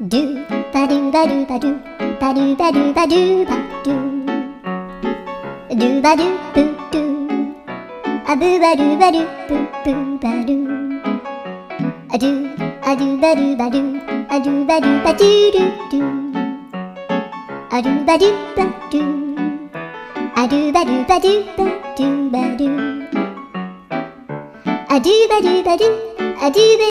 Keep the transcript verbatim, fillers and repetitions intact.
ドゥバドゥバドゥバドゥバドゥバドゥバドゥバドゥドゥバドゥブドゥアブバドゥバドゥブブバドゥアドゥアドゥバドゥバドゥアドゥバドゥバドゥドゥドゥアドゥバドゥバドゥアドゥバドゥバドゥバドゥバドゥアドゥバドゥバドゥアドゥバ